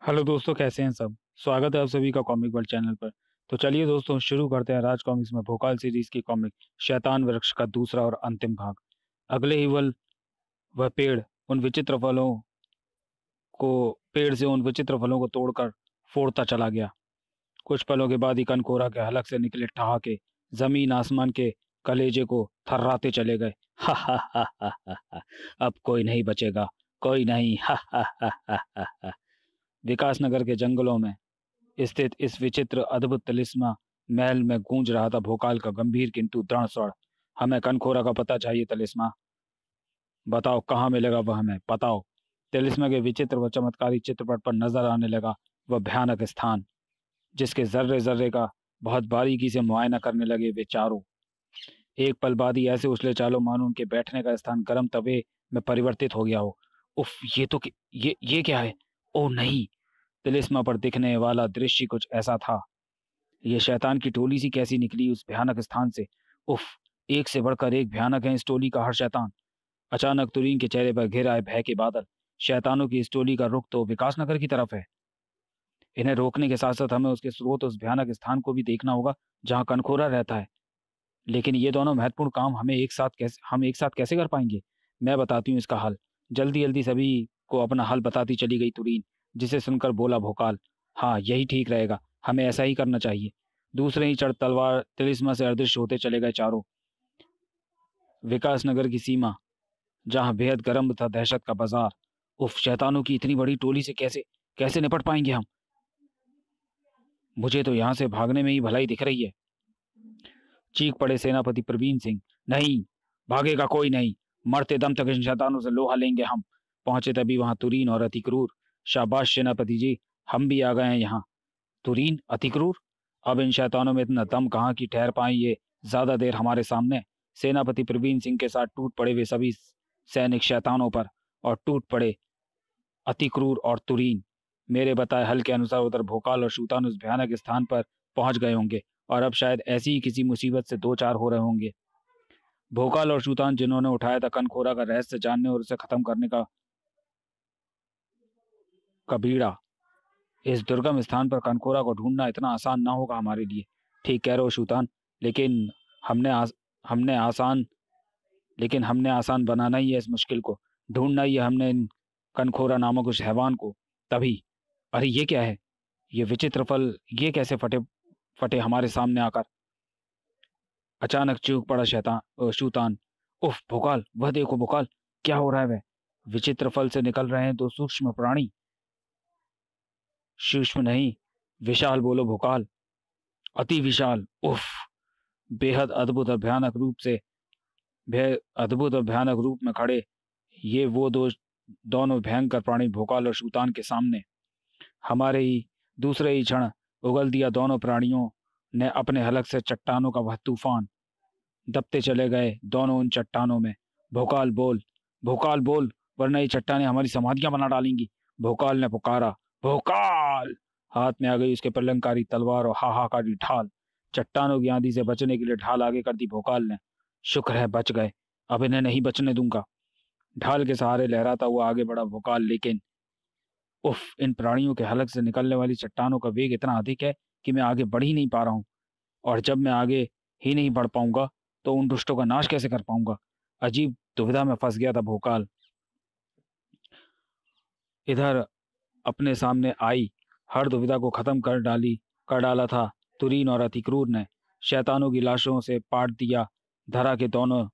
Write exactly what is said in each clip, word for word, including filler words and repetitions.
Hello दोस्तों, कैसे हैं सब। स्वागत है आप सभी का कॉमिक वर्ल्ड चैनल पर। तो चलिए दोस्तों, शुरू करते हैं राज कॉमिक्स में भोकाल सीरीज की कॉमिक शैतान वृक्ष का दूसरा और अंतिम भाग। अगले ही वल वह पेड़ उन विचित्र फलों को पेड़ से उन विचित्र फलों को तोड़कर फोड़ता चला गया। कुछ पलों के बाद ही कनकोरा के हलक से निकले ठहाके जमीन आसमान के कलेजे को थर्राते चले गए। हा हा हा हा हा हा। अब कोई नहीं बचेगा, कोई नहीं। हा हा हा हा हा हा। विकासनगर के जंगलों में स्थित इस विचित्र अद्भुत तिलिस्मा महल में गूंज रहा था भोकाल का गंभीर किंतु दृढ़ स्वर। हमें कनखोरा का पता चाहिए तिलिस्मा। बताओ कहाँ मिलेगा वह, हमें बताओ। तिलिस्मा के विचित्र व चमत्कारी चित्रपट पर नजर आने लगा वह भयानक स्थान, जिसके जर्रे जर्रे का बहुत बारीकी से मुआयना करने लगे वे चारों। एक पल बाद ही ऐसे उछले चालों मानो उनके बैठने का स्थान गर्म तवे में परिवर्तित हो गया हो। उफ, ये तो कि- ये ये क्या है। ओ नहीं। तिलिस्मा पर दिखने वाला दृश्य कुछ ऐसा था। ये शैतान की टोली सी कैसी निकली उस भयानक स्थान से। उफ, एक से बढ़कर एक भयानक है इस टोली का हर शैतान। अचानक तुरीन के चेहरे पर घिर आए भय के बादल। शैतानों की इस टोली का रुख तो विकासनगर की तरफ है। इन्हें रोकने के साथ साथ हमें उसके स्रोत उस भयानक स्थान को भी देखना होगा जहाँ कनखोरा रहता है। लेकिन ये दोनों महत्वपूर्ण काम हमें एक साथ कैसे हम एक साथ कैसे कर पाएंगे। मैं बताती हूँ इसका हल। जल्दी जल्दी सभी को अपना हल बताती चली गई तुरीन, जिसे सुनकर बोला भोकाल, हाँ यही ठीक रहेगा, हमें ऐसा ही करना चाहिए। दूसरे ही चढ़ तलवार तिलिस्मा से अदृश्य होते चले गए चारों। विकासनगर की सीमा, जहाँ बेहद गर्म था दहशत का बाजार। उफ, शैतानों की इतनी बड़ी टोली से कैसे कैसे निपट पाएंगे हम। मुझे तो यहाँ से भागने में ही भलाई दिख रही है। चीख पड़े सेनापति प्रवीण सिंह। नहीं, भागेगा कोई नहीं। मरते दम तक इन शैतानों से लोहा लेंगे हम। पहुंचे तभी वहां तुरीन और अतिक्रूर। शाबाश सेनापति जी, हम भी आ गए हैं यहाँ। तुरीन, अतिक्रूर, अब इन शैतानों में इतना दम कहाँ की ठहर पाए ये ज्यादा देर हमारे सामने। सेनापति प्रवीण सिंह के साथ टूट पड़े वे सभी सैनिक शैतानों पर और टूट पड़े अतिक्रूर और तुरीन। मेरे बताए हल के अनुसार उधर भोकाल और शूतान उस भयानक स्थान पर पहुंच गए होंगे और अब शायद ऐसी ही किसी मुसीबत से दो चार हो रहे होंगे। भोकाल और शूतान जिन्होंने उठाया था कनखोरा का रहस्य जानने और उसे खत्म करने का कबीड़ा, इस दुर्गम स्थान पर कनकोरा को ढूंढना इतना आसान ना होगा हमारे लिए। ठीक कह रहे हो शूतान, लेकिन हमने आस, हमने आसान लेकिन हमने आसान बनाना ही है इस मुश्किल को। ढूंढना ही है हमने इन कनखोरा नामक उस हैवान को। तभी, अरे ये क्या है। ये विचित्र फल ये कैसे फटे फटे हमारे सामने आकर। अचानक चूक पड़ा शैतान अ, शूतान। उफ भोकाल, वह देखो भोकाल, क्या हो रहा है वह। विचित्र फल से निकल रहे हैं दो सूक्ष्म प्राणी। सूक्ष्म नहीं, विशाल बोलो भोकाल, अति विशाल। उफ, बेहद अद्भुत और भयानक रूप से भय अद्भुत और भयानक रूप में खड़े ये वो दो दोनों भयंकर प्राणी भोकाल और शूतान के सामने। हमारे ही दूसरे ही क्षण उगल दिया दोनों प्राणियों ने अपने हलक से चट्टानों का वह तूफान। दबते चले गए दोनों उन चट्टानों में। भोकाल बोल, भोकाल बोल, वरना ये चट्टानें हमारी समाधियां बना डालेंगी। भोकाल ने पुकारा। भोकाल, हाथ में आ गई उसके प्रलंकारी तलवार और हाहाकारी ढाल। चट्टानों की आंधी से बचने के लिए ढाल आगे कर दी भोकाल ने। शुक्र है बच गए, अब इन्हें नहीं बचने दूंगा। ढाल के सहारे लहराता हुआ आगे बढ़ा भोकाल, लेकिन उफ, इन प्राणियों के हलक से निकलने वाली चट्टानों का वेग इतना अधिक है कि मैं आगे बढ़ ही नहीं पा रहा हूँ। और जब मैं आगे ही नहीं बढ़ पाऊंगा तो उन दुष्टों का नाश कैसे कर पाऊंगा। अजीब दुविधा में फंस गया था भोकाल। इधर अपने सामने आई हर दुविधा को खत्म कर डाली कर डाला था तुरीन और अतिक्रूर ने। शैतानों की लाशों से पाट दिया धरा के दोनों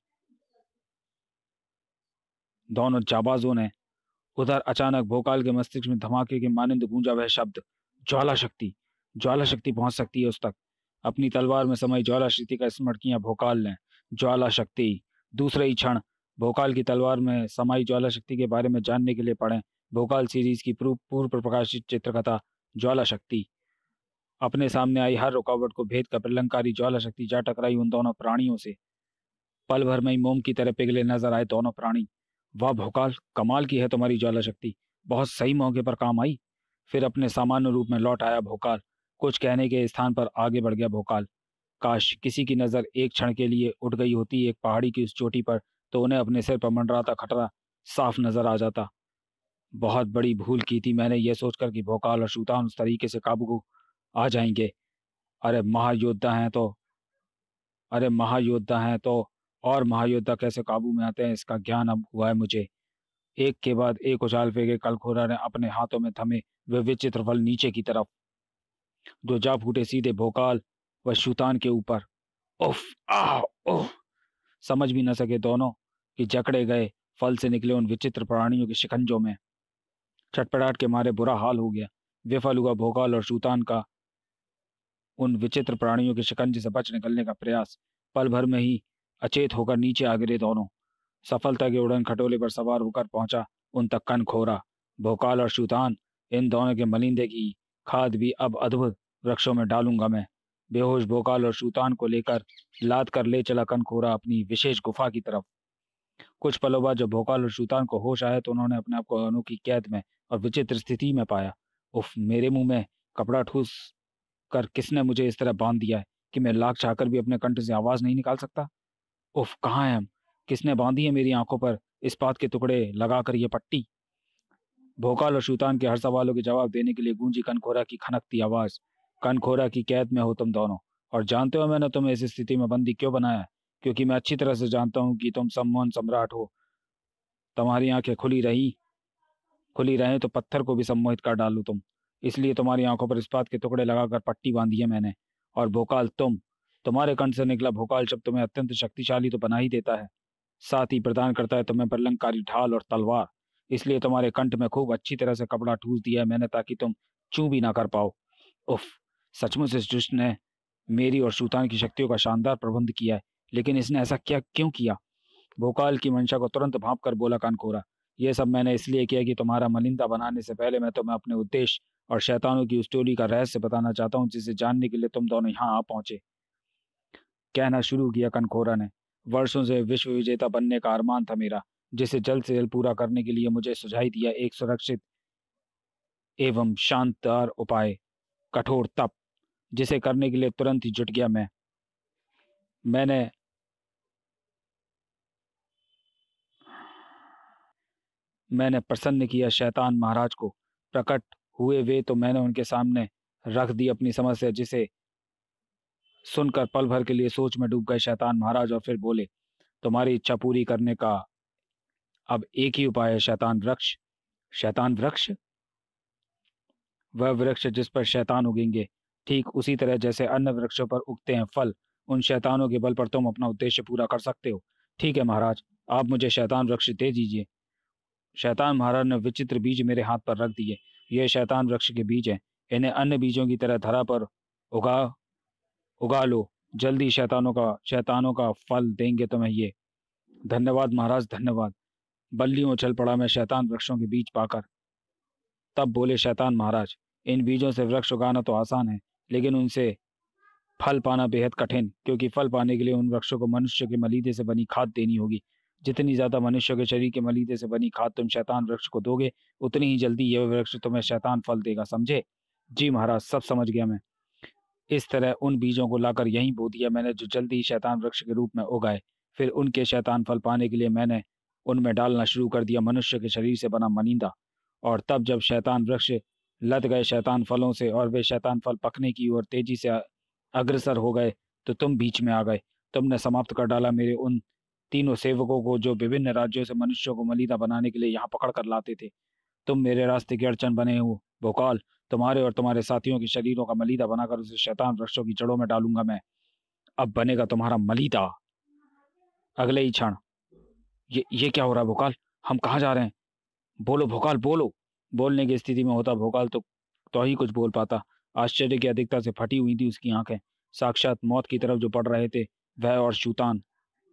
दोनों जाबाजों ने। उधर अचानक भोकाल के मस्तिष्क में धमाके के मानिंद गूंजा वह शब्द, ज्वाला शक्ति। ज्वाला शक्ति पहुंच सकती है उस तक। अपनी तलवार में समाई ज्वाला शक्ति का स्मरण किया भोकाल ने। ज्वाला शक्ति। दूसरे ही क्षण भोकाल की तलवार में समाई ज्वाला शक्ति के बारे में जानने के लिए पढ़ें भोकाल सीरीज की पूर्व पूर्व प्रकाशित चित्रकथा ज्वाला शक्ति। अपने सामने आई हर रुकावट को भेद कर प्रलंकारी ज्वाला शक्ति जा टकराई उन दोनों प्राणियों से। पल भर में ही मोम की तरह पिघले नजर आए दोनों प्राणी। वाह भोकाल, कमाल की है तुम्हारी ज्वाला शक्ति, बहुत सही मौके पर काम आई। फिर अपने सामान्य रूप में लौट आया भोकाल। कुछ कहने के स्थान पर आगे बढ़ गया भोकाल। काश किसी की नजर एक क्षण के लिए उठ गई होती एक पहाड़ी की उस चोटी पर, तो उन्हें अपने सिर पर मंडराता खतरा साफ नजर आ जाता। बहुत बड़ी भूल की थी मैंने ये सोचकर कि भोकाल और शूतान उस तरीके से काबू को आ जाएंगे। अरे महायोद्धा हैं तो अरे महायोद्धा हैं तो और महायोद्धा कैसे काबू में आते हैं इसका ज्ञान अब हुआ है मुझे। एक के बाद एक उछाल फेंके कलखोरा ने अपने हाथों में थमे वे विचित्र फल नीचे की तरफ, जो जा फूटे सीधे भोकाल व शूतान के ऊपर। उफ! आह! ओह! समझ भी न सके दोनों कि जकड़े गए फल से निकले उन विचित्र प्राणियों के शिकंजों में। छटपटाहट के मारे बुरा हाल हो गया। विफल हुआ भोकाल और शूतान का उन विचित्र प्राणियों के शिकंजे से बच निकलने का प्रयास। पल भर में ही अचेत होकर नीचे आ गिरे दोनों। सफलता के उड़न खटोले पर सवार होकर पहुंचा उन तक कनखोरा। भोकाल और शूतान, इन दोनों के मलिंदे की खाद भी अब अद्भुत वृक्षों में डालूंगा मैं। बेहोश भोकाल और शूतान को लेकर लाद कर ले चला कनखोरा अपनी विशेष गुफा की तरफ। कुछ पलों बाद जब भोकाल और शूतान को होश आया तो उन्होंने अपने आप को अनोखी कैद में और विचित्र स्थिति में पाया। उफ! मेरे मुंह में कपड़ा ठूस कर किसने मुझे इस तरह बांध दिया है कि मैं लाख चाहकर भी अपने कंठ से आवाज नहीं निकाल सकता। उफ! कहाँ है हम? किसने बांधी है मेरी आंखों पर इस्पात के टुकड़े लगाकर ये पट्टी? भोकाल और शूतान के हर सवालों के जवाब देने के लिए गूंजी कनखोरा की खनकती आवाज। कनखोरा की कैद में हो तुम दोनों, और जानते हो मैंने तुम्हें इस स्थिति में बंदी क्यों बनाया है? क्योंकि मैं अच्छी तरह से जानता हूँ कि तुम सम्मोहन सम्राट हो। तुम्हारी आंखें खुली रही खुली रहें तो पत्थर को भी सम्मोहित कर डालू तुम। इसलिए तुम्हारी आंखों पर इस्पात के टुकड़े लगाकर पट्टी बांधी है मैंने। और भोकाल, तुम तुम्हारे कंठ से निकला भोकाल शब्द तुम्हें अत्यंत शक्तिशाली तो बना ही देता है, साथ ही प्रदान करता है तुम्हें प्रलंकारी ढाल और तलवार। इसलिए तुम्हारे कंठ में खूब अच्छी तरह से कपड़ा ठूस दिया है मैंने, ताकि तुम चू भी ना कर पाओ। उफ! सचमुच इस दुष्ट ने मेरी और शूतान की शक्तियों का शानदार प्रबंध किया है। लेकिन इसने ऐसा क्या क्यों किया? भोकाल की मंशा को तुरंत भांप कर बोला कानकोरा। यह सब मैंने इसलिए किया कि तुम्हारा मलिंदा बनाने से पहले मैं तुम्हें अपने उद्देश्य और शैतानों की उस टोली का रहस्य बताना चाहता हूँ, जिसे जानने के लिए तुम दोनों यहाँ आ पहुंचे। कहना शुरू किया कनखोरा ने। वर्षों से विश्व विजेता बनने का अरमान था मेरा, जिसे जल्द से जल्द पूरा करने के लिए मुझे सुझाई दिया एक सुरक्षित एवं शानदार उपाय, कठोर तप, जिसे करने के लिए तुरंत ही जुट गया मैं। मैंने मैंने प्रसन्न किया शैतान महाराज को। प्रकट हुए वे तो मैंने उनके सामने रख दी अपनी समस्या, जिसे सुनकर पल भर के लिए सोच में डूब गए शैतान महाराज, और फिर बोले, तुम्हारी इच्छा पूरी करने का अब एक ही उपाय है, शैतान वृक्ष। शैतान वृक्ष? वह वृक्ष जिस पर शैतान उगेंगे, ठीक उसी तरह जैसे अन्य वृक्षों पर उगते हैं फल। उन शैतानों के बल पर तुम अपना उद्देश्य पूरा कर सकते हो। ठीक है महाराज, आप मुझे शैतान वृक्ष दे दीजिए। शैतान महाराज ने विचित्र बीज मेरे हाथ पर रख दिए। ये शैतान वृक्ष के बीज हैं। इन्हें अन्य बीजों की तरह धरा पर उगा उगा लो। जल्दी शैतानों का शैतानों का फल देंगे तुम्हें ये। धन्यवाद महाराज, धन्यवाद। बल्लियों उछल पड़ा मैं शैतान वृक्षों के बीज पाकर। तब बोले शैतान महाराज, इन बीजों से वृक्ष उगाना तो आसान है, लेकिन उनसे फल पाना बेहद कठिन, क्योंकि फल पाने के लिए उन वृक्षों को मनुष्य के मलीदे से बनी खाद देनी होगी। जितनी ज्यादा मनुष्य के शरीर के मलीदे से बनी खाद तुम शैतान वृक्ष को दोगे, उतनी ही जल्दी यह वृक्ष तुम्हें शैतान फल देगा, समझे? जी महाराज, सब समझ गया मैं। इस तरह उन बीजों को लाकर यहीं बो दिया मैंने, जो जल्दी ही शैतान वृक्ष के रूप में उगाए। फिर उनके शैतान फल पाने के लिए मैंने उनमें डालना शुरू कर दिया मनुष्य के शरीर से बना मनींदा। और तब जब शैतान वृक्ष लद गए शैतान फलों से और वे शैतान फल पकने की ओर तेजी से अग्रसर हो गए, तो तुम बीच में आ गए। तुमने समाप्त कर डाला मेरे उन तीनों सेवकों को, जो विभिन्न राज्यों से मनुष्यों को मलीदा बनाने के लिए यहाँ पकड़ कर लाते थे। तुम मेरे रास्ते की अड़चन बने हो भोकाल। तुम्हारे और तुम्हारे साथियों के शरीरों का मलीदा बनाकर उसे शैतान वृक्षों की जड़ों में डालूंगा मैं। अब बनेगा तुम्हारा मलीदा। अगले ही क्षण, ये ये क्या हो रहा है भोकाल? हम कहाँ जा रहे हैं? बोलो भोकाल, बोलो। बोलने की स्थिति में होता भोकाल तो तो ही कुछ बोल पाता। आश्चर्य की अधिकता से फटी हुई थी उसकी आंखें। साक्षात मौत की तरफ जो पड़ रहे थे वह और शूतान।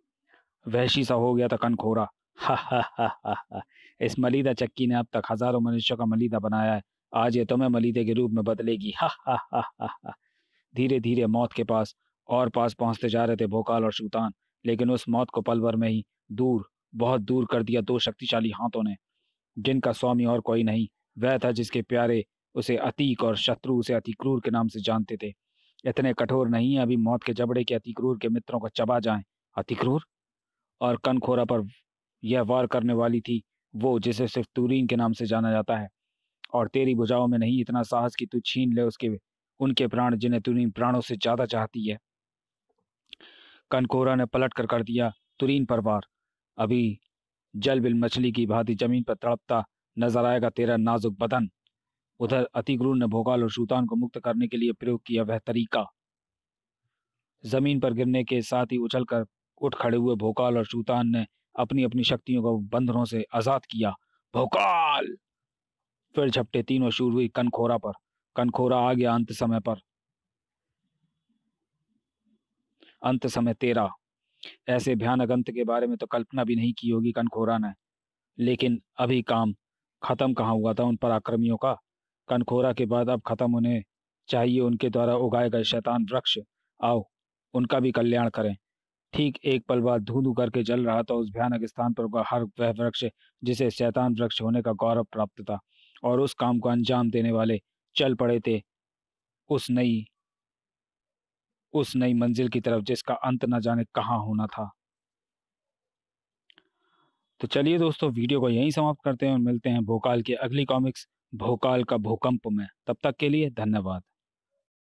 वहशी सा हो गया था कनखोरा। हा हा हा हा हा। इस मलीदा चक्की ने अब तक हजारों मनुष्यों का मलीदा बनाया है। आज ये तुम्हें मलीदे के रूप में बदलेगी। हा हा हा हा हा। धीरे धीरे मौत के पास और पास पहुंचते जा रहे थे भोकाल और शूतान, लेकिन उस मौत को पल भर में ही दूर, बहुत दूर कर दिया दो शक्तिशाली हाथों ने, जिनका स्वामी और कोई नहीं, वह था जिसके प्यारे उसे अतीक और शत्रु उसे अति क्रूर के नाम से जानते थे। इतने कठोर नहीं है अभी मौत के जबड़े के अति क्रूर के मित्रों को चबा जाएं। अति क्रूर? और कनखोरा पर यह वार करने वाली थी वो जिसे सिर्फ तुरीन के नाम से जाना जाता है, और तेरी भुजाओं में नहीं इतना साहस कि तू छीन ले उसके उनके प्राण जिन्हें तुरीन प्राणों से ज्यादा चाहती है। कनकोरा ने पलट कर कर दिया तुरीन पर वार। अभी जलबिल मछली की भांति जमीन पर तड़पता नजर आएगा तेरा नाजुक बदन। उधर अतिक्रूर ने भोकाल और शूतान को मुक्त करने के लिए प्रयोग किया वह तरीका। जमीन पर गिरने के साथ ही उछलकर उठ खड़े हुए भोकाल और शूतान ने अपनी अपनी शक्तियों को बंधनों से आजाद किया। भोकाल! फिर झपटे तीनों शूरवीर कनखोरा पर। कनखोरा आ गया अंत समय पर। अंत समय तेरा। ऐसे भयानक अंत के बारे में तो कल्पना भी नहीं की होगी कनखोरा ने, लेकिन अभी काम खत्म कहाँ हुआ था उन पर आक्रमियों का। कनखोरा के बाद अब खत्म होने चाहिए उनके द्वारा उगाए गए शैतान वृक्ष। आओ उनका भी कल्याण करें। ठीक एक पल बाद धू धू करके जल रहा था उस भयानक स्थान पर उगा हर वह वृक्ष जिसे शैतान वृक्ष होने का गौरव प्राप्त था, और उस काम को अंजाम देने वाले चल पड़े थे उस नई उस नई मंजिल की तरफ जिसका अंत न जाने कहाँ होना था। तो चलिए दोस्तों, वीडियो को यहीं समाप्त करते हैं और मिलते हैं भोकाल के अगली कॉमिक्स भोकाल का भूकंप में। तब तक के लिए धन्यवाद।